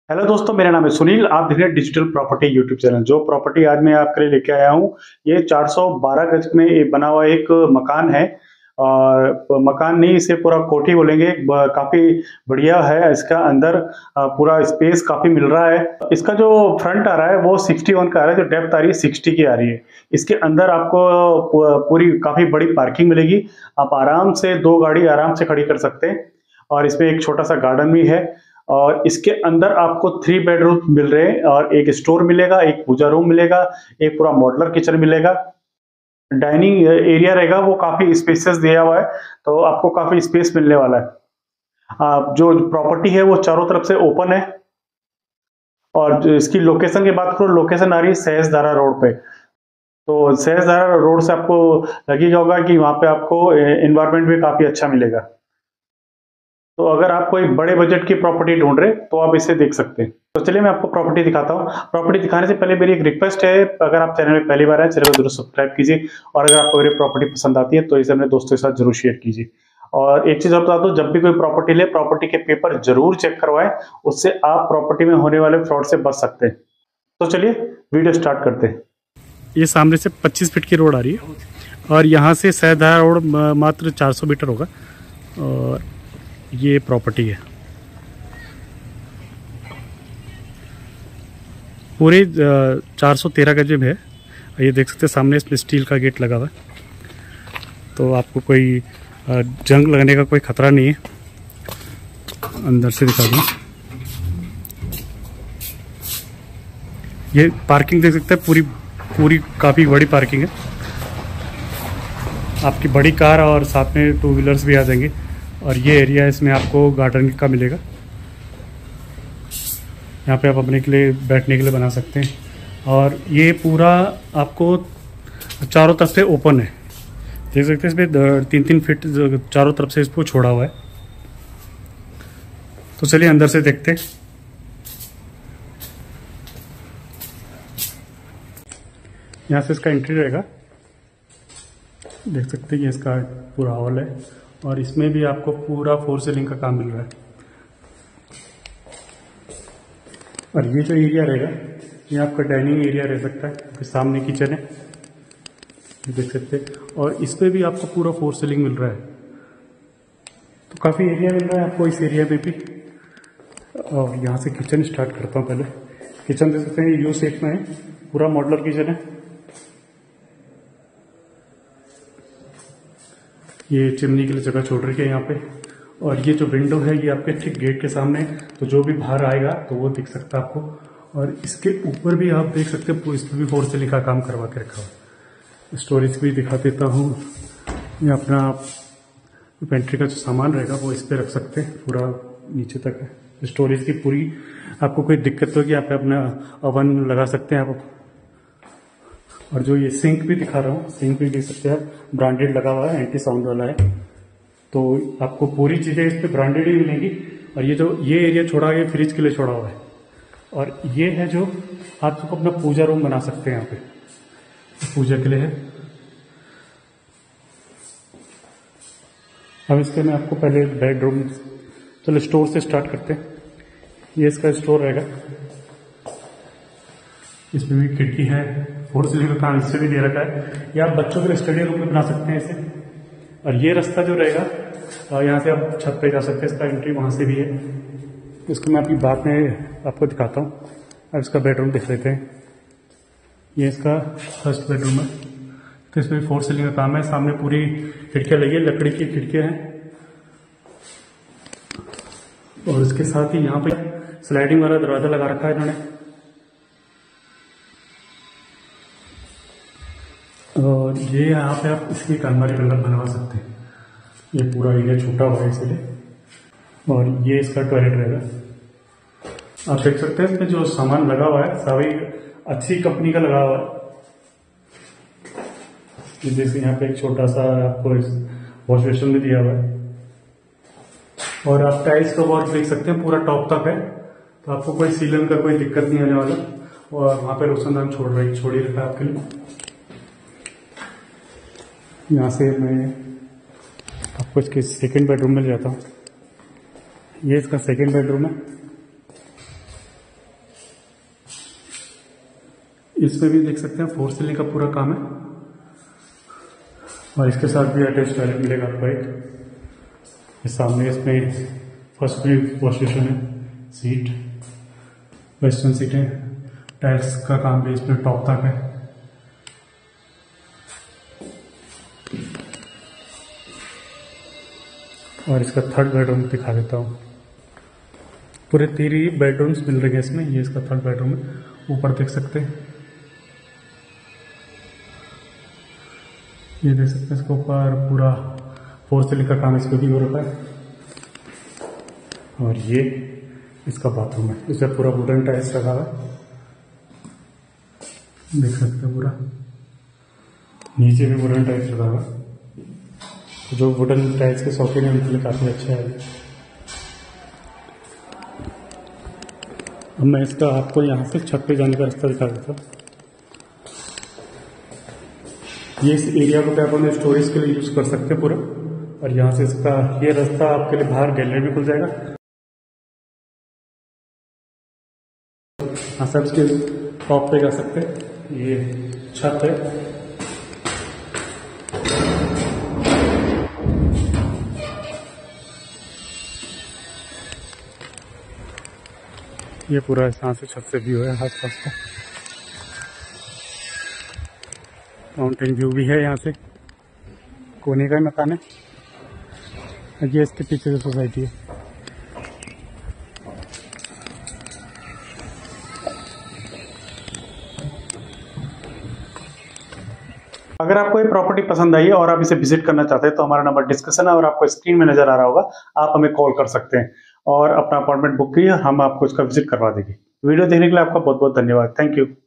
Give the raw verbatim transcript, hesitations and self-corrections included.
Hello दोस्तों, मेरा नाम है सुनील। आप देख रहे हैं डिजिटल प्रॉपर्टी यूट्यूब चैनल। जो प्रॉपर्टी आज मैं आपके लिए लेके आया हूँ, ये चार सौ बारह गज में ये बना हुआ एक मकान है। और मकान नहीं, इसे पूरा कोठी बोलेंगे। ब- काफी बढ़िया है। इसका अंदर अ, पूरा स्पेस काफी मिल रहा है। इसका जो फ्रंट आ रहा है वो सिक्सटी वन का आ रहा है, जो डेप्थ आ रही है सिक्सटी की आ रही है। इसके अंदर आपको पू- पूरी काफी बड़ी पार्किंग मिलेगी। आप आराम से दो गाड़ी आराम से खड़ी कर सकते हैं। और इसमें एक छोटा सा गार्डन भी है। और इसके अंदर आपको थ्री बेडरूम मिल रहे हैं, और एक स्टोर मिलेगा, एक पूजा रूम मिलेगा, एक पूरा मॉडुलर किचन मिलेगा। डाइनिंग एरिया रहेगा, वो काफी स्पेसियस दिया हुआ है, तो आपको काफी स्पेस मिलने वाला है। आप जो प्रॉपर्टी है वो चारों तरफ से ओपन है। और जो इसकी लोकेशन की बात करो, लोकेशन आ रही है सहजधारा रोड पे। तो सहजधारा रोड से आपको लगेगा होगा कि वहां पे आपको एनवायरमेंट भी काफी अच्छा मिलेगा। तो अगर आप कोई बड़े बजट की प्रॉपर्टी ढूंढ रहे हैं तो आप इसे देख सकते हैं। तो चलिए मैं आपको प्रॉपर्टी दिखाता हूँ। प्रॉपर्टी दिखाने से पहले मेरी एक रिक्वेस्ट है, अगर आप चैनल में पहली बार आए, चैनल को जरूर सब्सक्राइब कीजिए। और अगर आपको मेरी प्रॉपर्टी पसंद आती है तो इसे अपने दोस्तों के साथ जरूर शेयर कीजिए। और एक चीज और बता दूं, जब भी कोई प्रॉपर्टी ले, प्रॉपर्टी के पेपर जरूर चेक करवाएं। उससे आप प्रॉपर्टी में होने वाले फ्रॉड से बच सकते हैं। तो चलिए वीडियो स्टार्ट करते हैं। ये सामने से पच्चीस फीट की रोड आ रही है और यहाँ से सहजधारा रोड म- मात्र चार सौ मीटर होगा। और ये प्रॉपर्टी है पूरे चार सौ तेरह गज में है। ये देख सकते हैं सामने इसमें स्टील का गेट लगा हुआ है, तो आपको कोई अ, जंग लगने का कोई खतरा नहीं है। अंदर से दिखा दूँ, ये पार्किंग देख सकते हैं, पूरी पूरी काफ़ी बड़ी पार्किंग है। आपकी बड़ी कार और साथ में टू व्हीलर्स भी आ जाएंगे। और ये एरिया इसमें आपको गार्डन का मिलेगा। यहाँ पे आप अपने के लिए बैठने के लिए बना सकते हैं। और ये पूरा आपको चारों तरफ से ओपन है, देख सकते हैं। इसमें तीन तीन फीट चारों तरफ से इसको छोड़ा हुआ है। तो चलिए अंदर से देखते हैं। यहाँ से इसका एंट्री रहेगा, देख सकते हैं। ये इसका पूरा हॉल है और इसमें भी आपको पूरा फोर सीलिंग का काम मिल रहा है। और ये जो एरिया रहेगा, ये आपका डाइनिंग एरिया रह सकता है, क्योंकि सामने किचन है, ये देख सकते हैं। और इस पे भी आपको पूरा फोर सीलिंग मिल रहा है, तो काफ़ी एरिया मिल रहा है आपको इस एरिया में भी। और यहाँ से किचन स्टार्ट करता हूँ। पहले किचन देख सकते हैं, यू शेप में है, पूरा मॉडुलर किचन है। ये चिमनी के लिए जगह छोड़ रखी है यहाँ पे। और ये जो विंडो है ये आपके ठीक गेट के सामने है, तो जो भी बाहर आएगा तो वो दिख सकता है आपको। और इसके ऊपर भी आप देख सकते हैं, इस पर भी फोर सीलिंग का काम करवा के रखा हुआ। स्टोरेज भी दिखा देता हूँ। ये अपना पेंट्री का जो सामान रहेगा वो इस पे रख सकते हैं, पूरा नीचे तक है स्टोरेज की पूरी। आपको कोई दिक्कत होगी, आप अपना ओवन लगा सकते हैं आप। और जो ये सिंक भी दिखा रहा हूँ, सिंक भी देख सकते हैं आप, ब्रांडेड लगा हुआ है, एंटी साउंड वाला है। तो आपको पूरी चीजें इस पे ब्रांडेड ही मिलेंगी। और ये जो ये एरिया छोड़ा है, ये फ्रिज के लिए छोड़ा हुआ है। और ये है जो आप सबको अपना पूजा रूम बना सकते हैं, यहाँ पे पूजा के लिए है। अब इसके मैं आपको पहले बेडरूम, चलो स्टोर से स्टार्ट करते हैं। ये इसका स्टोर रहेगा, इसमें भी खिड़की है, फोर सीलिंग का काम इससे भी दे रखा है। या आप बच्चों के लिए स्टडी रूम में बना सकते हैं इसे। और ये रास्ता जो रहेगा, यहाँ से आप छत पे जा सकते हैं, इसका एंट्री वहाँ से भी है। इसको मैं आपकी बात में आपको दिखाता हूँ। अब इसका बेडरूम देख लेते हैं। ये इसका फर्स्ट बेडरूम है, तो इसमें भी फोर सीलिंग का काम है। सामने पूरी खिड़कियाँ लगी है, लकड़ी की खिड़कियाँ हैं। और इसके साथ ही यहाँ पे स्लाइडिंग वाला दरवाजा लगा रखा है इन्होंने। और ये यहाँ पे आप इसकी अलमारी कलर बनवा सकते हैं। ये पूरा एरिया छोटा हुआ है इसलिए। और ये इसका टॉयलेट रहेगा। आप देख सकते हैं इसमें जो सामान लगा हुआ है सभी अच्छी कंपनी का लगा हुआ है। जैसे यहाँ पे एक छोटा सा आपको वॉश बेसिन भी दिया हुआ है। और आप टाइल्स का वर्क देख सकते हैं, पूरा टॉप तक है, तो आपको कोई सीलन का कोई दिक्कत नहीं आने वाला। और वहां पे रोशनदान छोड़ रही छोड़ ही रखा है आपके लिए। यहाँ से मैं आपको इसके सेकेंड बेडरूम में ले जाता हूँ। ये इसका सेकेंड बेडरूम है। इसमें भी देख सकते हैं फोर सीलिंग का पूरा काम है और इसके साथ भी अटैच टॉयलेट मिलेगा आपको एक। इस सामने इसमें फर्स्ट भी वॉश बेसिन है, सीट वेस्टर्न सीट है, टाइल्स का काम भी इसमें टॉप तक है। और इसका थर्ड बेडरूम दिखा देता हूँ। पूरे तीन ही बेडरूम्स मिल रहे हैं इसमें। ये इसका थर्ड बेडरूम है, ऊपर देख सकते हैं, ये देख सकते हैं इसके ऊपर पूरा फोर सीलिंग का काम इस पर भी हो रखा है। और ये इसका बाथरूम है, इसमें पूरा वुडन टाइल्स लगा हुआ है, देख सकते हैं पूरा नीचे भी वुडन टाइल्स लगा हुआ है। तो जो वुडन टाइल्स के शौकीन है उनके लिए काफ़ी अच्छा है। अब मैं इसका आपको यहाँ से छत पे जाने का रास्ता दिखा देता हूँ। ये इस एरिया को आप अपने स्टोरेज के लिए यूज कर सकते हैं पूरा। और यहाँ से इसका ये रास्ता आपके लिए बाहर गैलरी भी खुल जाएगा। हाँ सब इसके टॉप पे जा सकते हैं, ये छत है। ये पूरा यहाँ से छत से व्यू है आसपास का। माउंटेन व्यू भी है यहाँ से, कोने का ही मकान है। ये इसके पीछे की सोसाइटी है। अगर आपको ये प्रॉपर्टी पसंद आई है और आप इसे विजिट करना चाहते हैं तो हमारा नंबर डिस्कशन है और आपको स्क्रीन में नजर आ रहा होगा, आप हमें कॉल कर सकते हैं और अपना अपॉइंटमेंट बुक कीजिए, हम आपको इसका विजिट करवा देंगे। वीडियो देखने के लिए आपका बहुत बहुत धन्यवाद। Thank you.